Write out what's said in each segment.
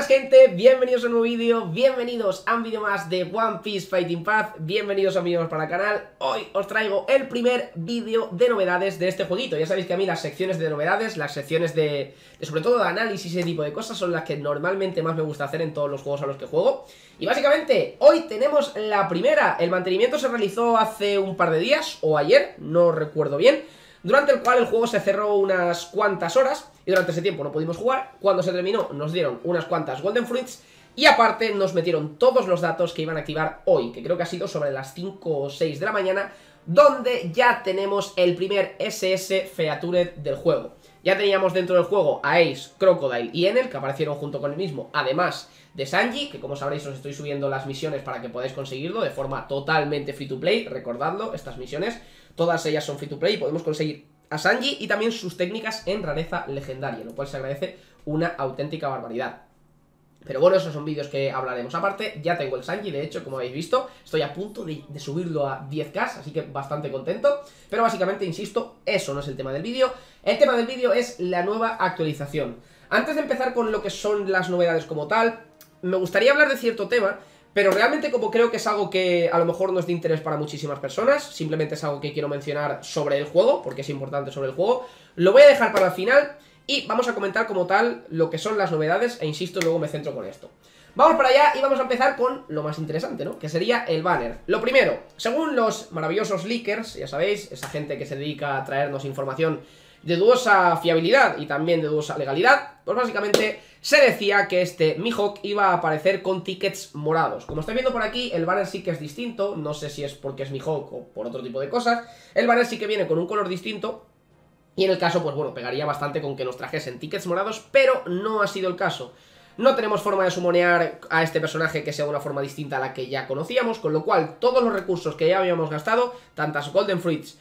buenas gente, bienvenidos a un nuevo vídeo, bienvenidos a un vídeo más de One Piece Fighting Path, bienvenidos amigos para el canal. Hoy os traigo el primer vídeo de novedades de este jueguito. Ya sabéis que a mí las secciones de novedades, las secciones de sobre todo de análisis y ese tipo de cosas son las que normalmente más me gusta hacer en todos los juegos a los que juego. Y básicamente, hoy tenemos la primera. El mantenimiento se realizó hace un par de días, o ayer, no recuerdo bien, durante el cual el juego se cerró unas cuantas horas y durante ese tiempo no pudimos jugar. Cuando se terminó nos dieron unas cuantas Golden Fruits y aparte nos metieron todos los datos que iban a activar hoy, que creo que ha sido sobre las 5 o 6 de la mañana, donde ya tenemos el primer SS Featured del juego. Ya teníamos dentro del juego a Ace, Crocodile y Enel, que aparecieron junto con el mismo, además de Sanji, que como sabréis os estoy subiendo las misiones para que podáis conseguirlo de forma totalmente free to play. Recordadlo, estas misiones, todas ellas son free to play y podemos conseguir a Sanji y también sus técnicas en rareza legendaria, lo cual se agradece una auténtica barbaridad. Pero bueno, esos son vídeos que hablaremos aparte. Ya tengo el Sanji, de hecho, como habéis visto, estoy a punto de subirlo a 10k, así que bastante contento. Pero básicamente, insisto, eso no es el tema del vídeo. El tema del vídeo es la nueva actualización. Antes de empezar con lo que son las novedades como tal, me gustaría hablar de cierto tema, pero realmente como creo que es algo que a lo mejor no es de interés para muchísimas personas, simplemente es algo que quiero mencionar sobre el juego, porque es importante sobre el juego, lo voy a dejar para el final y vamos a comentar como tal lo que son las novedades e insisto, luego me centro con esto. Vamos para allá y vamos a empezar con lo más interesante, ¿no? Que sería el banner. Lo primero, según los maravillosos leakers, ya sabéis, esa gente que se dedica a traernos información de dudosa fiabilidad y también de dudosa legalidad, pues básicamente se decía que este Mihawk iba a aparecer con tickets morados. Como estáis viendo por aquí, el banner sí que es distinto, no sé si es porque es Mihawk o por otro tipo de cosas. El banner sí que viene con un color distinto y en el caso, pues bueno, pegaría bastante con que nos trajesen tickets morados, pero no ha sido el caso. No tenemos forma de summonear a este personaje que sea de una forma distinta a la que ya conocíamos, con lo cual todos los recursos que ya habíamos gastado, tanto Golden Fruits,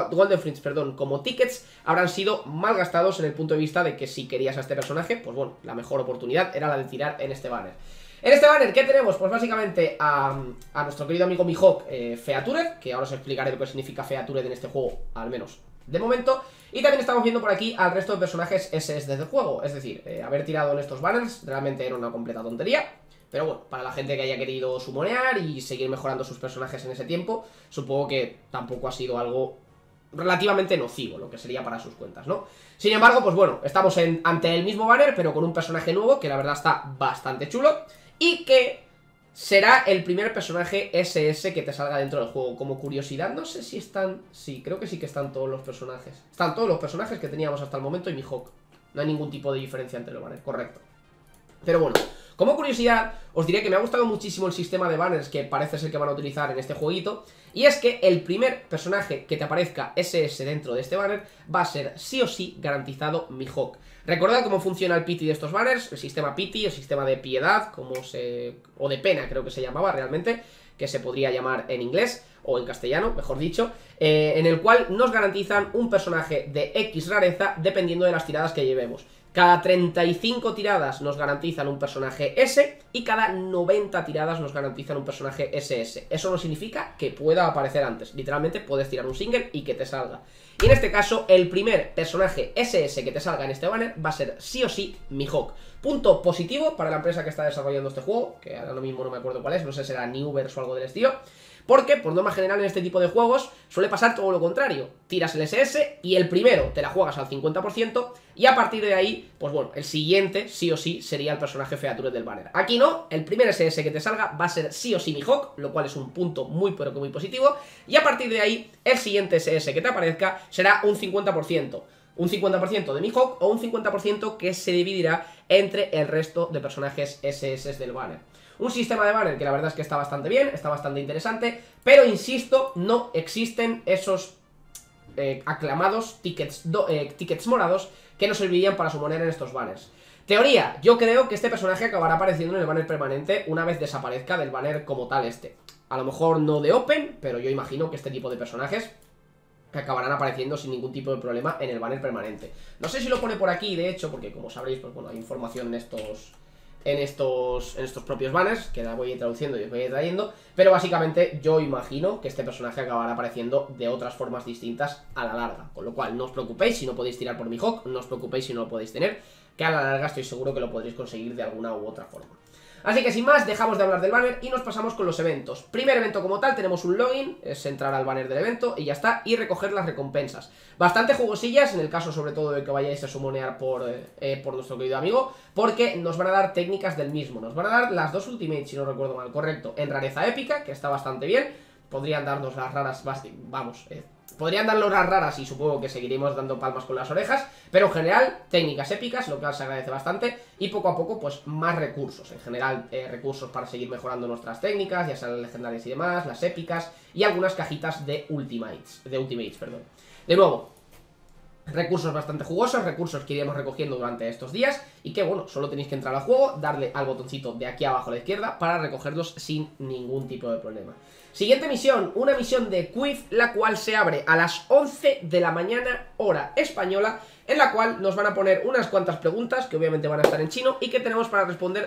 como tickets, habrán sido mal gastados en el punto de vista de que si querías a este personaje, pues bueno, la mejor oportunidad era la de tirar en este banner. En este banner, ¿qué tenemos? Pues básicamente a nuestro querido amigo Mihawk Featured, que ahora os explicaré lo que significa Featured en este juego, al menos de momento. Y también estamos viendo por aquí al resto de personajes SS del juego. Es decir, haber tirado en estos banners realmente era una completa tontería. Pero bueno, para la gente que haya querido sumonear y seguir mejorando sus personajes en ese tiempo, supongo que tampoco ha sido algo relativamente nocivo, lo que sería para sus cuentas, ¿no? Sin embargo, pues bueno, estamos ante el mismo banner, pero con un personaje nuevo, que la verdad está bastante chulo, y que será el primer personaje SS que te salga dentro del juego. Como curiosidad, no sé si están... Sí, creo que sí que están todos los personajes. Están todos los personajes que teníamos hasta el momento y Mihawk. No hay ningún tipo de diferencia entre los banners, correcto. Pero bueno, como curiosidad, os diré que me ha gustado muchísimo el sistema de banners que parece ser que van a utilizar en este jueguito. Y es que el primer personaje que te aparezca SS dentro de este banner va a ser sí o sí garantizado Mihawk. Recordad cómo funciona el pity de estos banners, el sistema pity, el sistema de piedad, o de pena creo que se llamaba realmente, que se podría llamar en inglés, o en castellano, mejor dicho, en el cual nos garantizan un personaje de X rareza dependiendo de las tiradas que llevemos. Cada 35 tiradas nos garantizan un personaje S y cada 90 tiradas nos garantizan un personaje SS. Eso no significa que pueda aparecer antes. Literalmente puedes tirar un single y que te salga. Y en este caso, el primer personaje SS que te salga en este banner va a ser sí o sí Mihawk. Punto positivo para la empresa que está desarrollando este juego, que ahora mismo no me acuerdo cuál es, no sé si será Newverse o algo del estilo. Porque, por norma general, en este tipo de juegos suele pasar todo lo contrario. Tiras el SS y el primero te la juegas al 50% y a partir de ahí, pues bueno, el siguiente sí o sí sería el personaje Featured del banner. Aquí no, el primer SS que te salga va a ser sí o sí Mihawk, lo cual es un punto muy pero que muy positivo. Y a partir de ahí, el siguiente SS que te aparezca será un 50%. Un 50% de Mihawk o un 50% que se dividirá entre el resto de personajes SS del banner. Un sistema de banner que la verdad es que está bastante bien, está bastante interesante, pero insisto, no existen esos aclamados tickets morados que nos servirían para summonear en estos banners. Teoría, yo creo que este personaje acabará apareciendo en el banner permanente una vez desaparezca del banner como tal este. A lo mejor no de Open, pero yo imagino que este tipo de personajes acabarán apareciendo sin ningún tipo de problema en el banner permanente. No sé si lo pone por aquí, de hecho, porque como sabréis, pues bueno, hay información en estos propios banners, que la voy a ir traduciendo y os voy a ir trayendo, pero básicamente yo imagino que este personaje acabará apareciendo de otras formas distintas a la larga, con lo cual no os preocupéis si no podéis tirar por Mihawk, no os preocupéis si no lo podéis tener, que a la larga estoy seguro que lo podréis conseguir de alguna u otra forma. Así que sin más, dejamos de hablar del banner y nos pasamos con los eventos. Primer evento como tal, tenemos un login, es entrar al banner del evento y ya está, y recoger las recompensas. Bastante jugosillas, en el caso sobre todo de que vayáis a sumonear por nuestro querido amigo, porque nos van a dar técnicas del mismo. Nos van a dar las 2 ultimates, si no recuerdo mal, correcto, en rareza épica, que está bastante bien. Podrían darnos las raras, vamos, podrían darnos las raras y supongo que seguiremos dando palmas con las orejas, pero en general, técnicas épicas, lo que se agradece bastante, y poco a poco, pues, más recursos. En general, recursos para seguir mejorando nuestras técnicas, ya sean las legendarias y demás, las épicas, y algunas cajitas de ultimates, perdón. De nuevo, recursos bastante jugosos, recursos que iremos recogiendo durante estos días y que, bueno, solo tenéis que entrar al juego, darle al botoncito de aquí abajo a la izquierda para recogerlos sin ningún tipo de problema. Siguiente misión, una misión de quiz, la cual se abre a las 11 de la mañana, hora española, en la cual nos van a poner unas cuantas preguntas, que obviamente van a estar en chino, y que tenemos para responder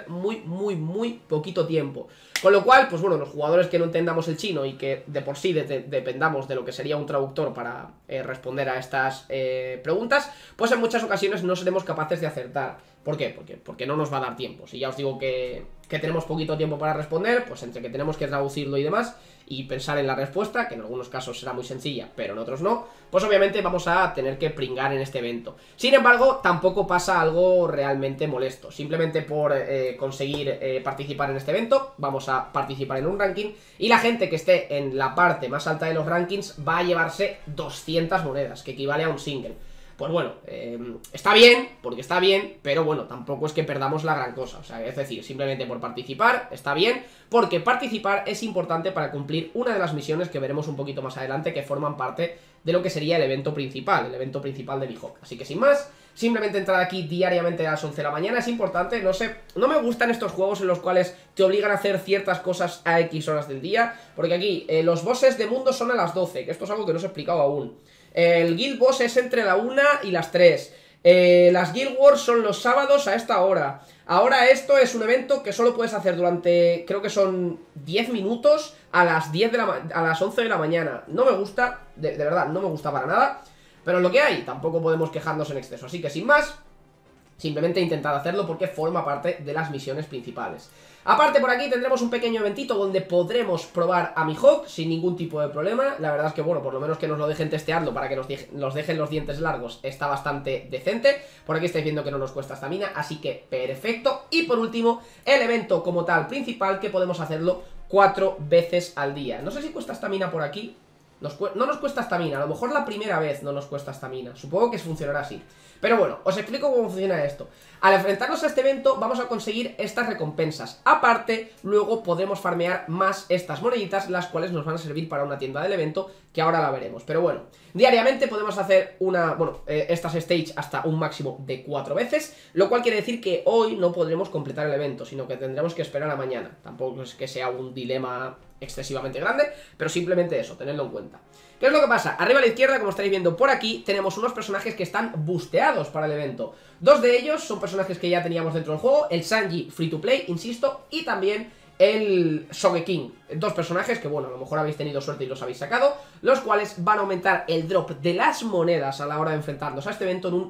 muy poquito tiempo. Con lo cual, pues bueno, los jugadores que no entendamos el chino y que de por sí dependamos de lo que sería un traductor para responder a estas preguntas, pues en muchas ocasiones no seremos capaces de acertar. ¿Por qué? Porque no nos va a dar tiempo. Si ya os digo que tenemos poquito tiempo para responder, pues entre que tenemos que traducirlo y demás, y pensar en la respuesta, que en algunos casos será muy sencilla, pero en otros no, pues obviamente vamos a tener que pringar en este evento. Sin embargo, tampoco pasa algo realmente molesto. Simplemente por conseguir participar en este evento, vamos a participar en un ranking, y la gente que esté en la parte más alta de los rankings va a llevarse 200 monedas, que equivale a un single. Pues bueno, está bien, porque está bien, pero bueno, tampoco es que perdamos la gran cosa. O sea, es decir, simplemente por participar está bien, porque participar es importante para cumplir una de las misiones que veremos un poquito más adelante, que forman parte de lo que sería el evento principal de Mihawk. Así que sin más, simplemente entrar aquí diariamente a las 11 de la mañana es importante. No sé, no me gustan estos juegos en los cuales te obligan a hacer ciertas cosas a X horas del día, porque aquí los bosses de mundo son a las 12, que esto es algo que no os he explicado aún. El Guild Boss es entre la 1 y las 3. Las Guild Wars son los sábados a esta hora. Ahora esto es un evento que solo puedes hacer durante, creo que son 10 minutos a las 11 de la mañana. No me gusta, de verdad, no me gusta para nada, pero es lo que hay, tampoco podemos quejarnos en exceso. Así que sin más, simplemente intentad hacerlo porque forma parte de las misiones principales. Aparte, por aquí tendremos un pequeño eventito donde podremos probar a Mihawk sin ningún tipo de problema. La verdad es que, bueno, por lo menos que nos lo dejen testearlo para que nos dejen los dientes largos está bastante decente. Por aquí estáis viendo que no nos cuesta estamina, así que perfecto. Y por último, el evento como tal principal, que podemos hacerlo 4 veces al día. No sé si cuesta estamina por aquí. No nos cuesta estamina, a lo mejor la primera vez no nos cuesta estamina. Supongo que funcionará así. Pero bueno, os explico cómo funciona esto. Al enfrentarnos a este evento vamos a conseguir estas recompensas. Aparte, luego podremos farmear más estas moneditas, las cuales nos van a servir para una tienda del evento, que ahora la veremos. Pero bueno, diariamente podemos hacer estas stage hasta un máximo de 4 veces, lo cual quiere decir que hoy no podremos completar el evento, sino que tendremos que esperar a mañana. Tampoco es que sea un dilema excesivamente grande, pero simplemente eso, tenedlo en cuenta. ¿Qué es lo que pasa? Arriba a la izquierda, como estáis viendo por aquí, tenemos unos personajes que están busteados para el evento. 2 de ellos son personajes que ya teníamos dentro del juego, el Sanji Free to Play, insisto, y también el Sogeking. 2 personajes que, bueno, a lo mejor habéis tenido suerte y los habéis sacado, los cuales van a aumentar el drop de las monedas a la hora de enfrentarnos a este evento en un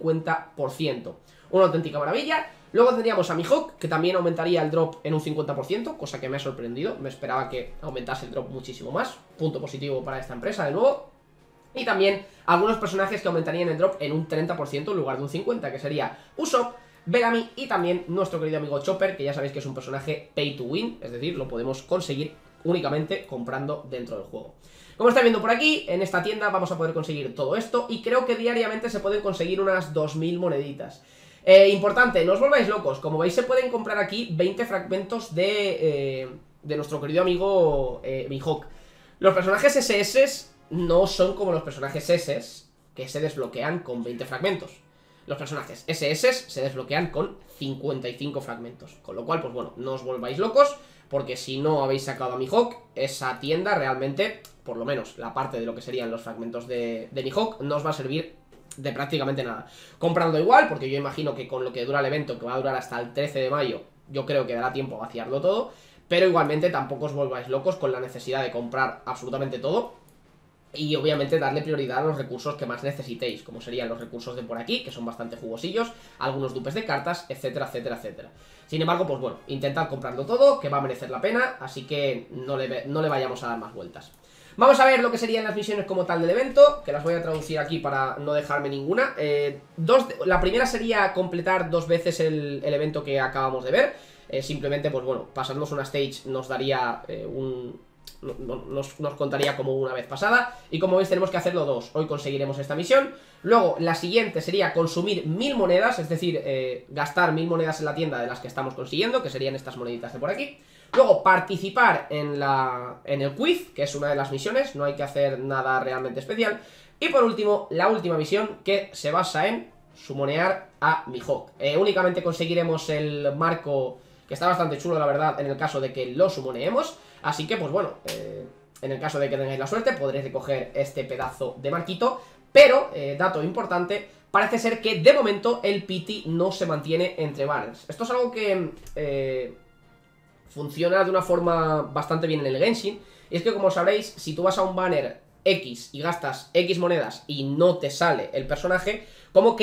50%. Una auténtica maravilla. Luego tendríamos a Mihawk, que también aumentaría el drop en un 50%, cosa que me ha sorprendido. Me esperaba que aumentase el drop muchísimo más. Punto positivo para esta empresa, de nuevo. Y también algunos personajes que aumentarían el drop en un 30% en lugar de un 50%, que sería Usopp, Bellamy y también nuestro querido amigo Chopper, que ya sabéis que es un personaje pay to win, es decir, lo podemos conseguir únicamente comprando dentro del juego. Como estáis viendo por aquí, en esta tienda vamos a poder conseguir todo esto, y creo que diariamente se pueden conseguir unas 2000 moneditas. Importante, no os volváis locos. Como veis, se pueden comprar aquí 20 fragmentos de nuestro querido amigo Mihawk. Los personajes SS no son como los personajes SS, que se desbloquean con 20 fragmentos. Los personajes SS se desbloquean con 55 fragmentos. Con lo cual, pues bueno, no os volváis locos, porque si no habéis sacado a Mihawk, esa tienda realmente, por lo menos la parte de lo que serían los fragmentos de Mihawk, no os va a servir de prácticamente nada. Comprando igual, porque yo imagino que con lo que dura el evento, que va a durar hasta el 13 de mayo, yo creo que dará tiempo a vaciarlo todo. Pero igualmente tampoco os volváis locos con la necesidad de comprar absolutamente todo, Y obviamente darle prioridad a los recursos que más necesitéis, como serían los recursos de por aquí, que son bastante jugosillos, algunos dupes de cartas, etcétera, etcétera, etcétera. Sin embargo, pues bueno, intentad comprarlo todo, que va a merecer la pena, así que no le vayamos a dar más vueltas. Vamos a ver lo que serían las misiones como tal del evento, que las voy a traducir aquí para no dejarme ninguna. La primera sería completar 2 veces el evento que acabamos de ver. Simplemente, pues bueno, pasarnos una stage nos daría nos contaría como una vez pasada. Y como veis tenemos que hacerlo 2. Hoy conseguiremos esta misión. Luego la siguiente sería consumir 1000 monedas. Es decir, gastar 1000 monedas en la tienda de las que estamos consiguiendo, que serían estas moneditas de por aquí. Luego participar en el quiz, que es una de las misiones. No hay que hacer nada realmente especial. Y por último, la última misión, que se basa en sumonear a Mihawk. Únicamente conseguiremos el marco, que está bastante chulo la verdad, en el caso de que lo sumoneemos. Así que, pues bueno, en el caso de que tengáis la suerte, podréis recoger este pedazo de marquito. Pero, dato importante, parece ser que de momento el pity no se mantiene entre banners. Esto es algo que funciona de una forma bastante bien en el Genshin. Y es que, como sabréis, si tú vas a un banner X y gastas X monedas y no te sale el personaje, ¿cómo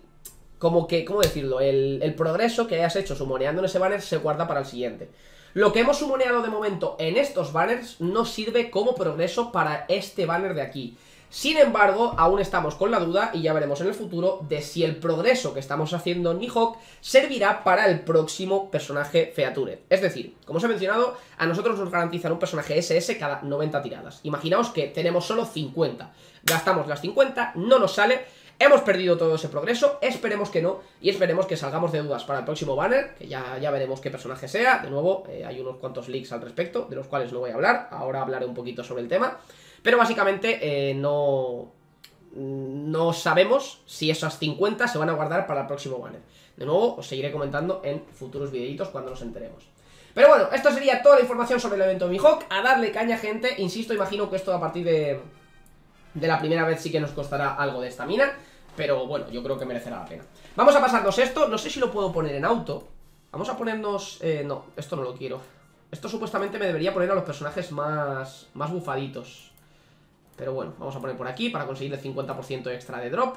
decirlo? El progreso que hayas hecho sumoneando en ese banner se guarda para el siguiente. Lo que hemos sumoneado de momento en estos banners no sirve como progreso para este banner de aquí. Sin embargo, aún estamos con la duda, y ya veremos en el futuro, de si el progreso que estamos haciendo en Mihawk servirá para el próximo personaje Featured. Es decir, como os he mencionado, a nosotros nos garantizan un personaje SS cada 90 tiradas. Imaginaos que tenemos solo 50. Gastamos las 50, no nos sale. Hemos perdido todo ese progreso, esperemos que no, y esperemos que salgamos de dudas para el próximo banner, que ya veremos qué personaje sea. De nuevo, hay unos cuantos leaks al respecto, de los cuales no voy a hablar, ahora hablaré un poquito sobre el tema. Pero básicamente no sabemos si esas 50 se van a guardar para el próximo banner. De nuevo, os seguiré comentando en futuros videitos cuando nos enteremos. Pero bueno, esto sería toda la información sobre el evento de Mihawk. A darle caña, gente, insisto, imagino que esto a partir de la primera vez sí que nos costará algo de estamina. Pero bueno, yo creo que merecerá la pena. Vamos a pasarnos esto, no sé si lo puedo poner en auto. Vamos a ponernos... no, esto no lo quiero. Esto supuestamente me debería poner a los personajes más bufaditos. Pero bueno, vamos a poner por aquí para conseguir el 50% extra de drop.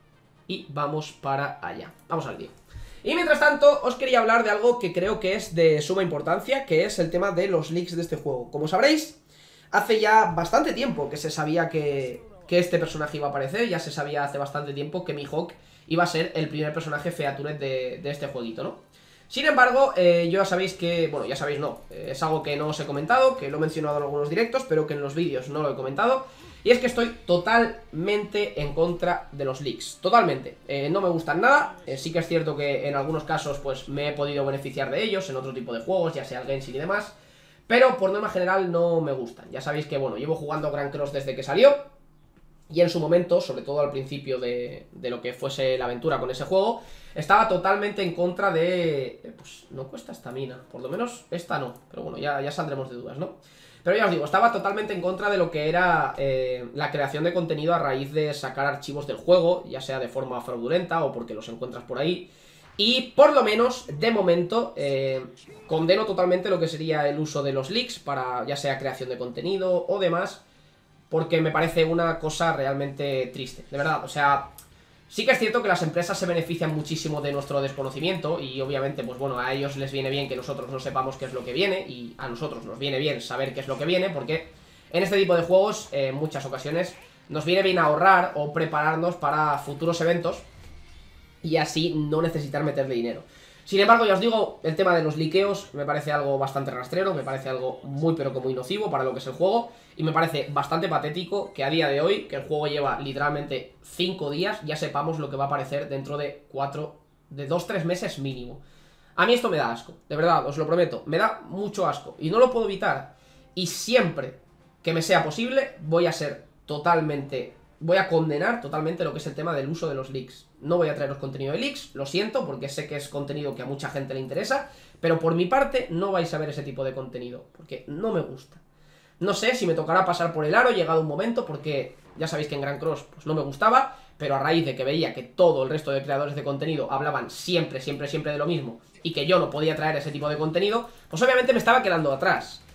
Y vamos para allá, vamos al lío. Y mientras tanto, os quería hablar de algo que creo que es de suma importancia, que es el tema de los leaks de este juego. Como sabréis, hace ya bastante tiempo que se sabía que este personaje iba a aparecer. Ya se sabía hace bastante tiempo que Mihawk iba a ser el primer personaje Featured de este jueguito, ¿no? Sin embargo, yo ya sabéis que... Bueno, ya sabéis no, es algo que no os he comentado, que lo he mencionado en algunos directos, pero que en los vídeos no lo he comentado. Y es que estoy totalmente en contra de los leaks, totalmente. No me gustan nada, sí que es cierto que en algunos casos pues me he podido beneficiar de ellos en otro tipo de juegos, ya sea el Genshin y demás. Pero por norma general no me gustan. Ya sabéis que, bueno, llevo jugando Grand Cross desde que salió. Y en su momento, sobre todo al principio de lo que fuese la aventura con ese juego, estaba totalmente en contra de... Pues no cuesta estamina, por lo menos esta no. Pero bueno, ya saldremos de dudas, ¿no? Pero ya os digo, estaba totalmente en contra de lo que era la creación de contenido a raíz de sacar archivos del juego, ya sea de forma fraudulenta o porque los encuentras por ahí. Y por lo menos, de momento, condeno totalmente lo que sería el uso de los leaks para ya sea creación de contenido o demás, porque me parece una cosa realmente triste, de verdad. O sea, sí que es cierto que las empresas se benefician muchísimo de nuestro desconocimiento y obviamente, pues bueno, a ellos les viene bien que nosotros no sepamos qué es lo que viene y a nosotros nos viene bien saber qué es lo que viene, porque en este tipo de juegos, en muchas ocasiones, nos viene bien ahorrar o prepararnos para futuros eventos y así no necesitar meterle dinero. Sin embargo, ya os digo, el tema de los liqueos me parece algo bastante rastrero, me parece algo muy pero que muy nocivo para lo que es el juego, y me parece bastante patético que a día de hoy, que el juego lleva literalmente 5 días, ya sepamos lo que va a aparecer dentro de 2-3 meses mínimo. A mí esto me da asco, de verdad, os lo prometo, me da mucho asco, y no lo puedo evitar, y siempre que me sea posible voy a condenar totalmente lo que es el tema del uso de los leaks. No voy a traeros contenido de leaks, lo siento, porque sé que es contenido que a mucha gente le interesa, pero por mi parte no vais a ver ese tipo de contenido, porque no me gusta. No sé si me tocará pasar por el aro llegado un momento, porque ya sabéis que en Grand Cross pues no me gustaba, pero a raíz de que veía que todo el resto de creadores de contenido hablaban siempre de lo mismo, y que yo no podía traer ese tipo de contenido, pues obviamente me estaba quedando atrás.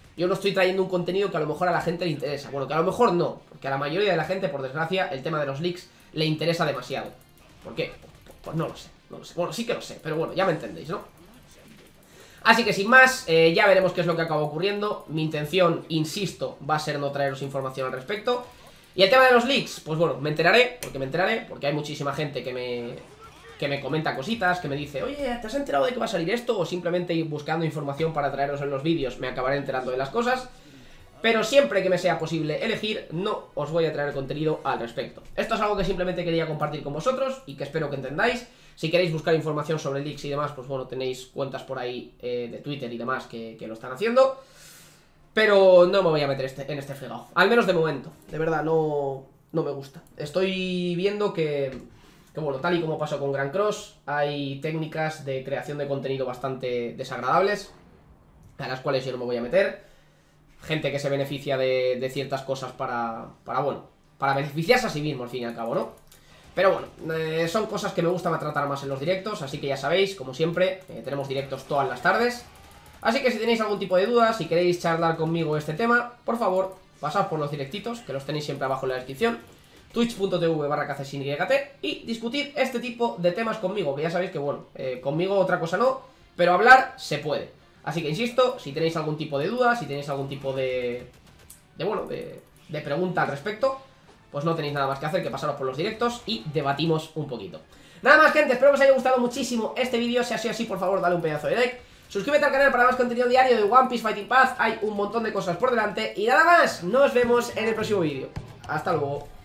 yo no estoy trayendo un contenido que a lo mejor a la gente le interesa. Bueno, que a lo mejor no, porque a la mayoría de la gente, por desgracia, el tema de los leaks le interesa demasiado. ¿Por qué? Pues no lo sé, no lo sé. Bueno, sí que lo sé, pero bueno, ya me entendéis, ¿no? Así que sin más, ya veremos qué es lo que acaba ocurriendo. Mi intención, insisto, va a ser no traeros información al respecto. Y el tema de los leaks, pues bueno, me enteraré, porque hay muchísima gente que me comenta cositas, que me dice, oye, ¿te has enterado de que va a salir esto? O simplemente buscando información para traeros en los vídeos me acabaré enterando de las cosas. Pero siempre que me sea posible elegir, no os voy a traer contenido al respecto. Esto es algo que simplemente quería compartir con vosotros y que espero que entendáis. Si queréis buscar información sobre leaks y demás, pues bueno, tenéis cuentas por ahí de Twitter y demás que lo están haciendo. Pero no me voy a meter en este fregado. Al menos de momento. De verdad, no me gusta. Estoy viendo que bueno, tal y como pasó con Grand Cross, hay técnicas de creación de contenido bastante desagradables, a las cuales yo no me voy a meter. Gente que se beneficia de ciertas cosas para beneficiarse a sí mismo, al fin y al cabo, ¿no? Pero bueno, son cosas que me gusta tratar más en los directos, así que ya sabéis, como siempre, tenemos directos todas las tardes. Así que si tenéis algún tipo de duda, si queréis charlar conmigo este tema, por favor, pasad por los directitos, que los tenéis siempre abajo en la descripción, twitch.tv/KCSYT, y discutir este tipo de temas conmigo, que ya sabéis que bueno, conmigo otra cosa no, pero hablar se puede. Así que insisto, si tenéis algún tipo de duda, si tenéis algún tipo de pregunta al respecto, pues no tenéis nada más que hacer que pasaros por los directos y debatimos un poquito. Nada más, gente, espero que os haya gustado muchísimo este vídeo. Si ha sido así, por favor, dale un pedazo de like. Suscríbete al canal para más contenido diario de One Piece Fighting Path. Hay un montón de cosas por delante. Y nada más, nos vemos en el próximo vídeo. Hasta luego.